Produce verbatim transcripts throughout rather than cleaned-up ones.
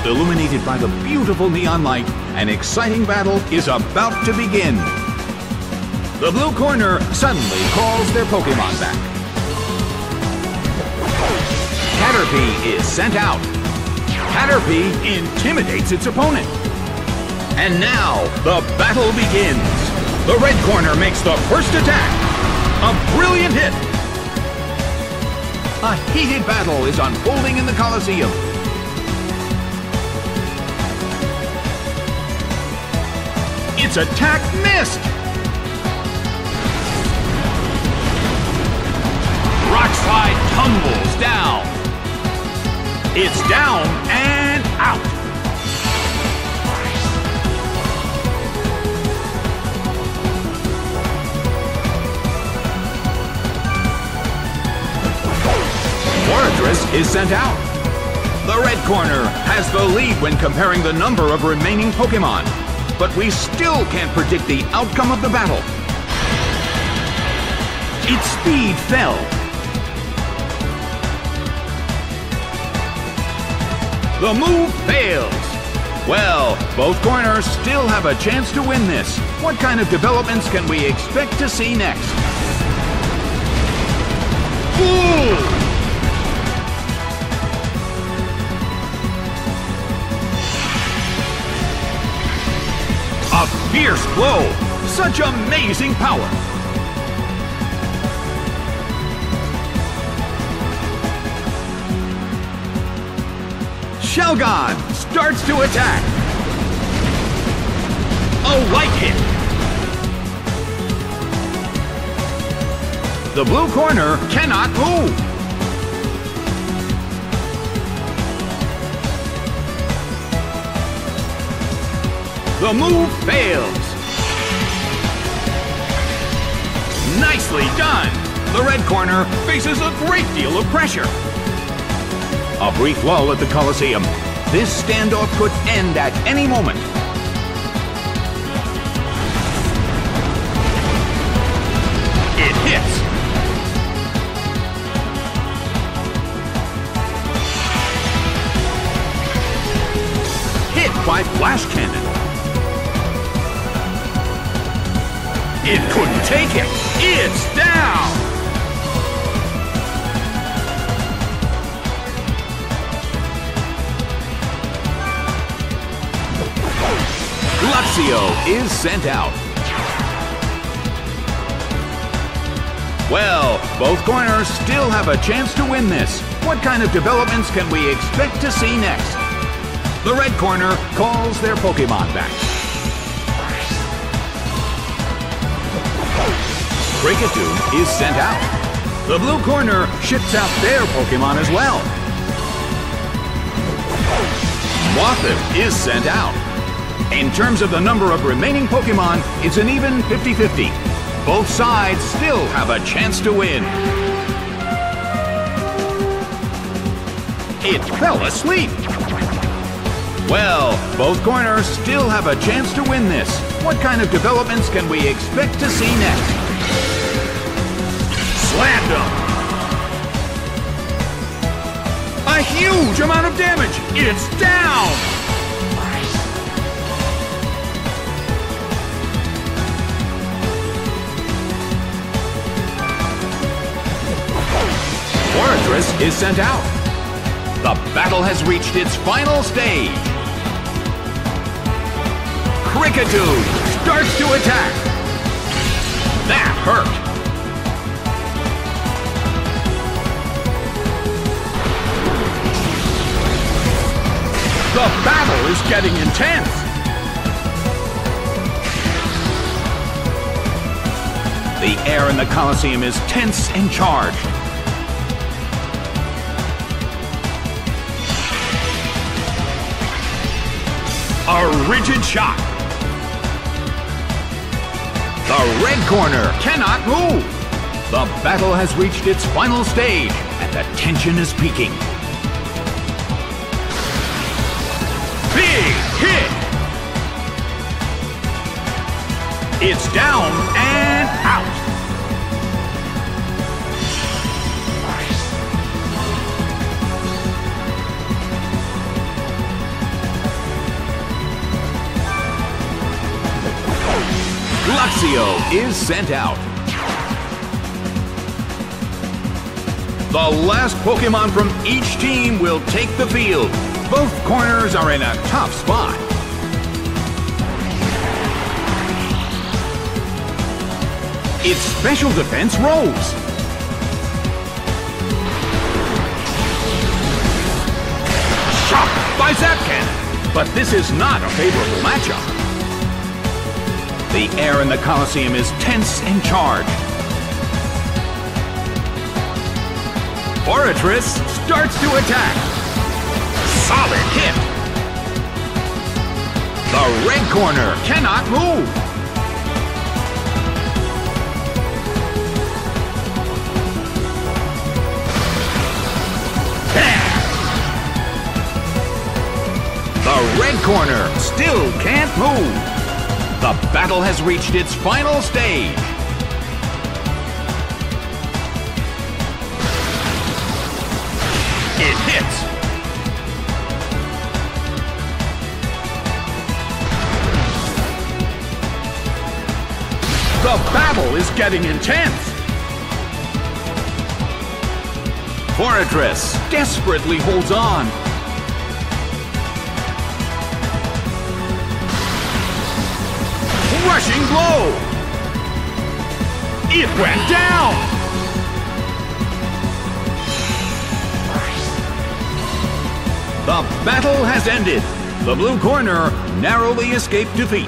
Illuminated by the beautiful neon light, an exciting battle is about to begin. The blue corner suddenly calls their Pokémon back. Caterpie is sent out. Caterpie intimidates its opponent. And now, the battle begins. The red corner makes the first attack. A brilliant hit. A heated battle is unfolding in the Colosseum. Its attack missed. Rock Slide tumbles down. It's down and out. Fortress is sent out. The red corner has the lead when comparing the number of remaining Pokémon, but we still can't predict the outcome of the battle. Its speed fell. The move fails. Well, both corners still have a chance to win this. What kind of developments can we expect to see next? Ooh! A fierce blow! Such amazing power! Shelgon starts to attack! A light hit! The blue corner cannot move! The move fails. Nicely done. The red corner faces a great deal of pressure. A brief lull at the Colosseum. This standoff could end at any moment. It hits. Hit by Flash Cannon. It couldn't take it. It's down. Luxio is sent out. Well, both corners still have a chance to win this. What kind of developments can we expect to see next? The red corner calls their Pokémon back. Kricketune is sent out. The blue corner ships out their Pokémon as well. Mothim is sent out. In terms of the number of remaining Pokémon, it's an even fifty fifty. Both sides still have a chance to win. It fell asleep. Well, both corners still have a chance to win this. What kind of developments can we expect to see next? Slammed him! A huge amount of damage! It's down! Fortress is sent out. The battle has reached its final stage. Kricketune starts to attack. That hurt. The battle is getting intense! The air in the Colosseum is tense and charged. A rigid shock. The red corner cannot move. The battle has reached its final stage, and the tension is peaking. Big hit! It's down and out. Lucario is sent out. The last Pokemon from each team will take the field. Both corners are in a tough spot. Its special defense rose. Shocked by Zapcan, but this is not a favorable matchup. The air in the Coliseum is tense and charged. Forretress starts to attack. Solid hit. The red corner cannot move. The red corner still can't move. The battle has reached its final stage. It hits. The battle is getting intense. Forretress desperately holds on. Rushing blow! It went down! The battle has ended. The blue corner narrowly escaped defeat.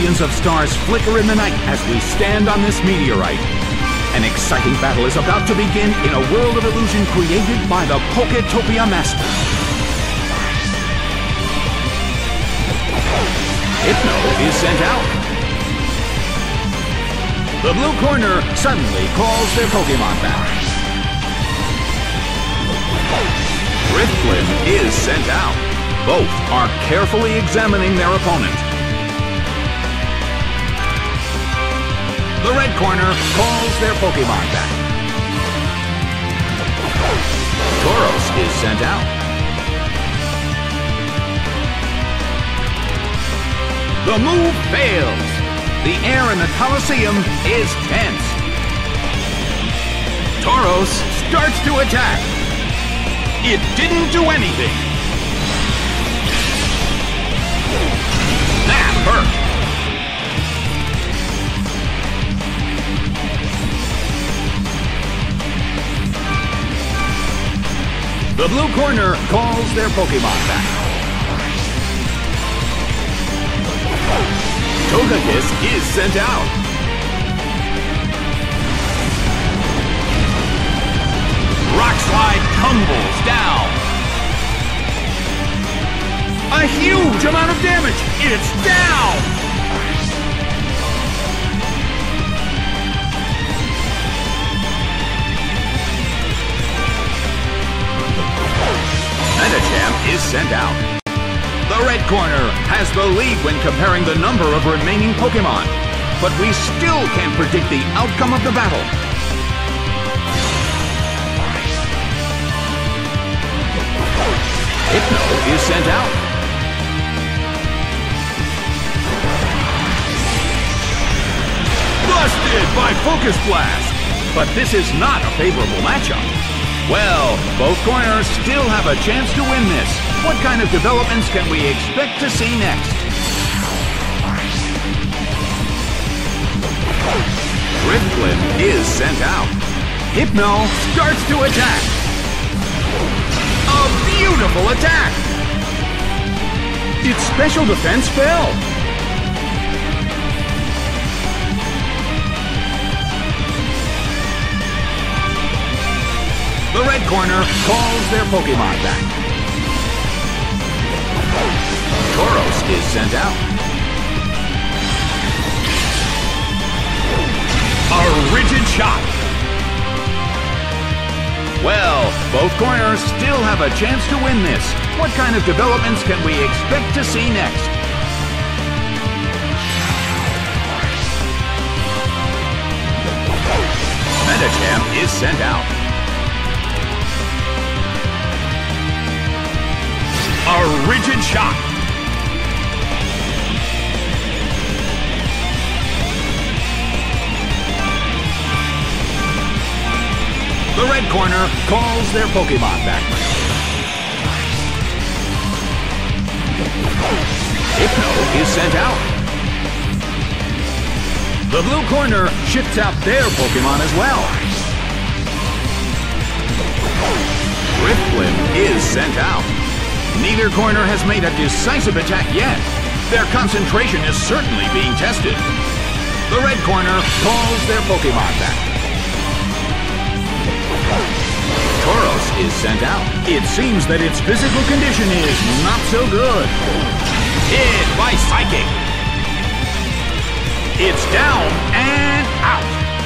millions of stars flicker in the night as we stand on this meteorite. An exciting battle is about to begin in a world of illusion created by the Poketopia Master. Hypno is sent out. The blue corner suddenly calls their Pokemon back. Drifblim is sent out. Both are carefully examining their opponent. The red corner calls their Pokemon back. Tauros is sent out. The move fails. The air in the Colosseum is tense. Tauros starts to attack. It didn't do anything. That hurt. The blue corner calls their Pokemon back. Togekiss is sent out. Rock Slide tumbles down. A huge amount of damage. It's down. Medicham is sent out. The red corner has the lead when comparing the number of remaining Pokemon, but we still can't predict the outcome of the battle. Hypno is sent out. Busted by Focus Blast! But this is not a favorable matchup. Well, both corners still have a chance to win this. What kind of developments can we expect to see next? Drifblim is sent out. Hypno starts to attack. A beautiful attack! Its special defense fell. The red corner calls their Pokemon back. Tauros is sent out. A rigid shot. Well, both corners still have a chance to win this. What kind of developments can we expect to see next? Medicham is sent out. A rigid shot. The red corner calls their Pokemon back. Hypno is sent out. The blue corner shifts out their Pokemon as well. Drifblim is sent out. Neither corner has made a decisive attack yet. Their concentration is certainly being tested. The red corner calls their Pokemon back. Tauros is sent out. It seems that its physical condition is not so good. Hit by Psychic. It's down and out.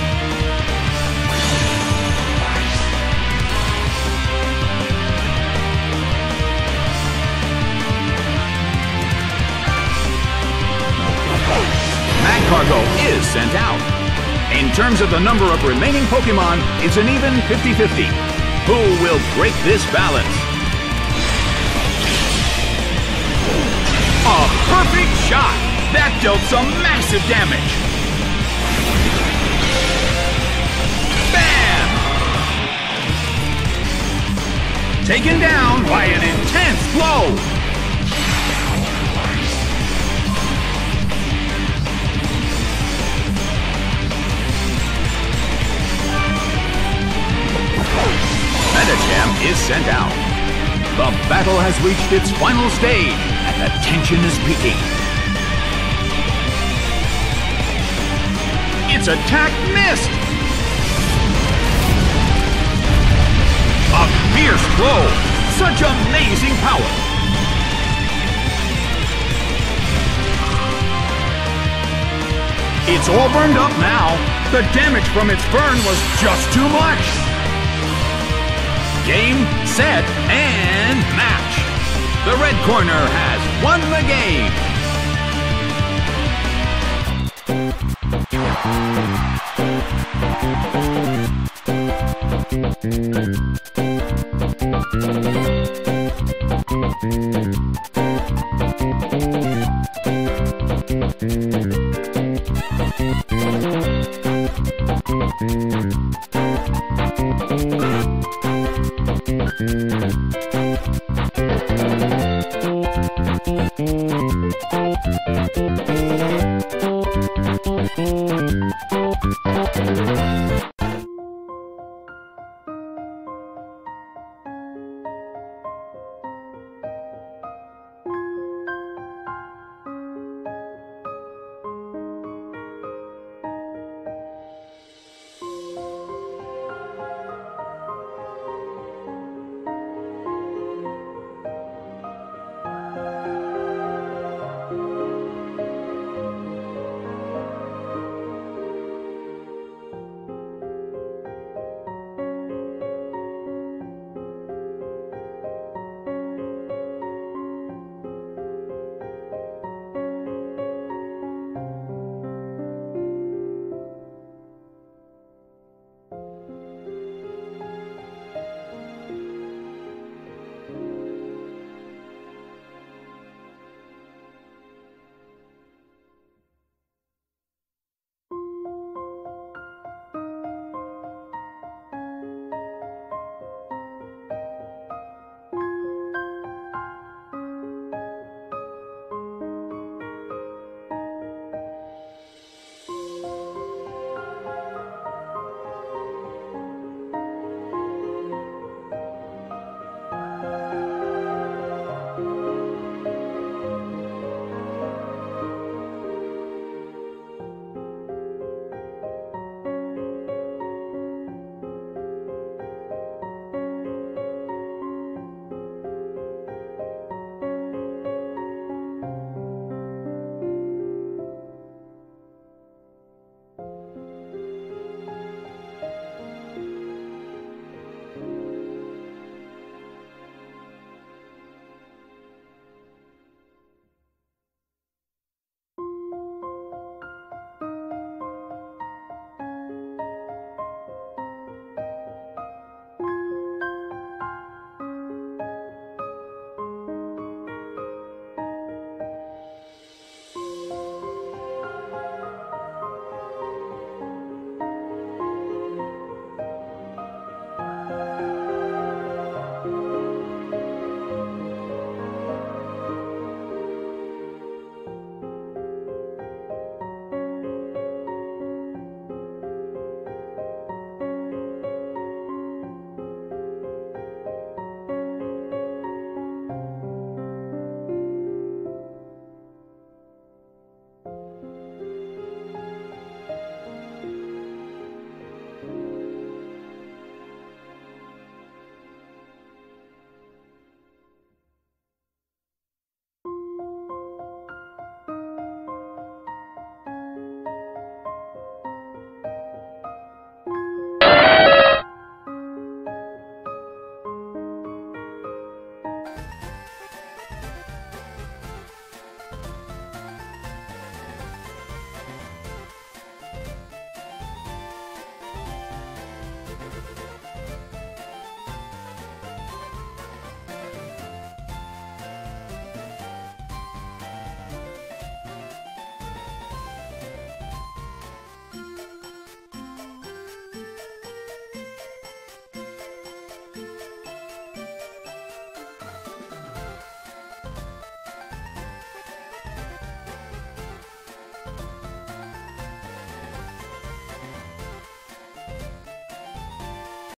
Magcargo is sent out. In terms of the number of remaining Pokemon, it's an even fifty fifty. Who will break this balance? A perfect shot! That dealt some massive damage! Bam! Taken down by an intense blow! Medicham is sent out. The battle has reached its final stage, and the tension is peaking. Its attack missed! A fierce blow! Such amazing power! It's all burned up now. The damage from its burn was just too much. Game, set, and match. The red corner has won the game. Thank you.